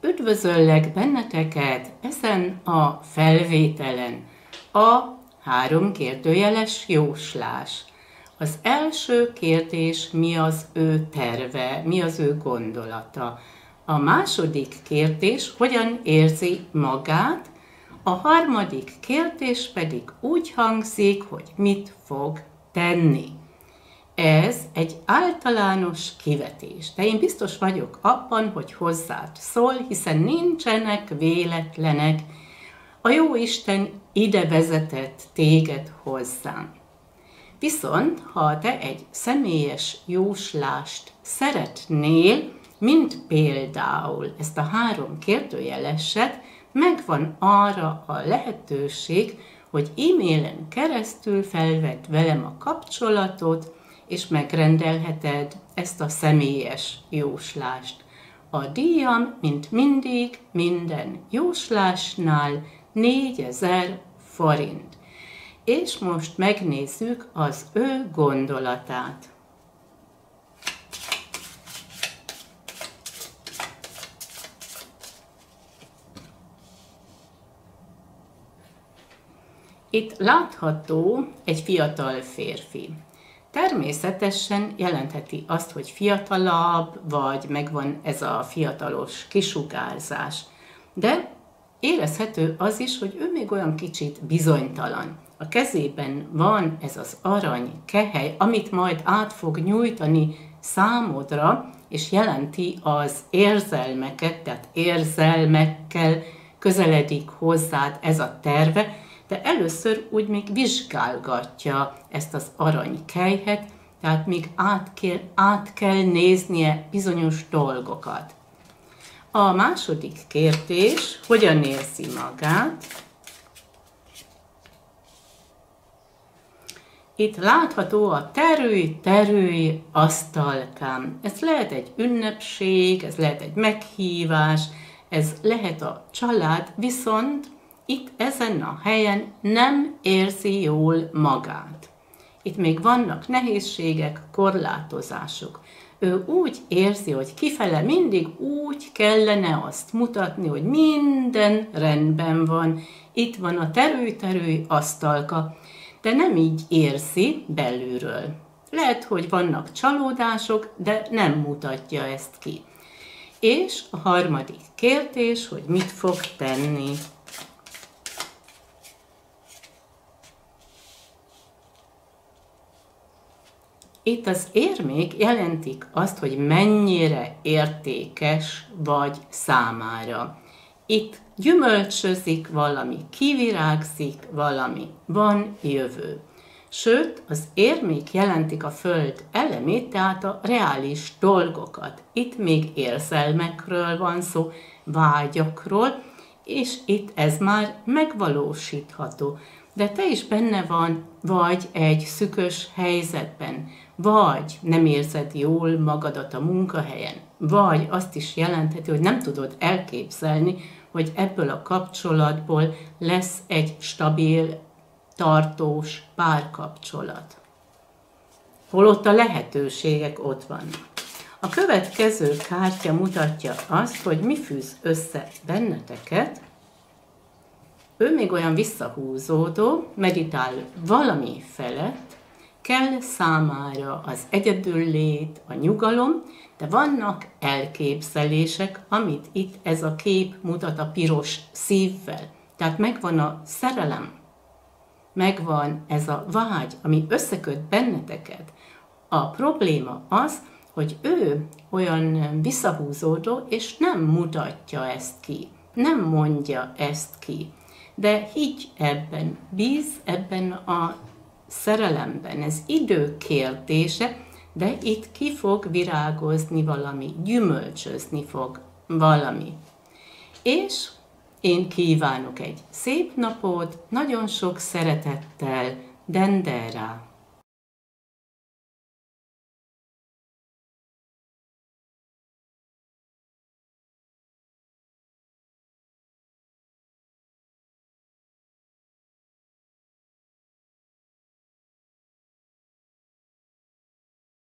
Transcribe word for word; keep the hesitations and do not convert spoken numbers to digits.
Üdvözöllek benneteket ezen a felvételen. A három kérdőjeles jóslás. Az első kérdés, mi az ő terve, mi az ő gondolata. A második kérdés, hogyan érzi magát. A harmadik kérdés pedig úgy hangzik, hogy mit fog tenni. Ez egy általános kivetés, de én biztos vagyok abban, hogy hozzád szól, hiszen nincsenek véletlenek. A Jóisten ide vezetett téged hozzám. Viszont, ha te egy személyes jóslást szeretnél, mint például ezt a három kérdőjeleset, megvan arra a lehetőség, hogy e-mailen keresztül felvedd velem a kapcsolatot, és megrendelheted ezt a személyes jóslást. A díjam, mint mindig, minden jóslásnál négyezer forint. És most megnézzük az ő gondolatát. Itt látható egy fiatal férfi. Természetesen jelentheti azt, hogy fiatalabb, vagy megvan ez a fiatalos kisugárzás. De érezhető az is, hogy ő még olyan kicsit bizonytalan. A kezében van ez az arany kehely, amit majd át fog nyújtani számodra, és jelenti az érzelmeket, tehát érzelmekkel közeledik hozzád ez a terve, de először úgy még vizsgálgatja ezt az aranykelyhet, tehát még át kell, át kell néznie bizonyos dolgokat. A második kérdés, hogyan érzi magát? Itt látható a terülj, terülj asztalkám. Ez lehet egy ünnepség, ez lehet egy meghívás, ez lehet a család, viszont itt ezen a helyen nem érzi jól magát. Itt még vannak nehézségek, korlátozások. Ő úgy érzi, hogy kifele mindig úgy kellene azt mutatni, hogy minden rendben van. Itt van a terülj-terülj asztalka, de nem így érzi belülről. Lehet, hogy vannak csalódások, de nem mutatja ezt ki. És a harmadik kérdés, hogy mit fog tenni. Itt az érmék jelentik azt, hogy mennyire értékes vagy számára. Itt gyümölcsözik valami, kivirágzik valami, van jövő. Sőt, az érmék jelentik a föld elemét, tehát a reális dolgokat. Itt még érzelmekről van szó, vágyakról, és itt ez már megvalósítható. De te is benne van, vagy egy szükös helyzetben, vagy nem érzed jól magadat a munkahelyen, vagy azt is jelentheti, hogy nem tudod elképzelni, hogy ebből a kapcsolatból lesz egy stabil, tartós párkapcsolat. Holott a lehetőségek ott vannak. A következő kártya mutatja azt, hogy mi fűz össze benneteket. Ő még olyan visszahúzódó, meditál valami felett, kell számára az egyedüllét, a nyugalom, de vannak elképzelések, amit itt ez a kép mutat a piros szívvel. Tehát megvan a szerelem, megvan ez a vágy, ami összeköt benneteket. A probléma az, hogy ő olyan visszahúzódó, és nem mutatja ezt ki, nem mondja ezt ki. De higgy ebben, bíz ebben a szerelemben, ez idő kérdése, de itt ki fog virágozni valami, gyümölcsözni fog valami. És én kívánok egy szép napot, nagyon sok szeretettel, Dendera!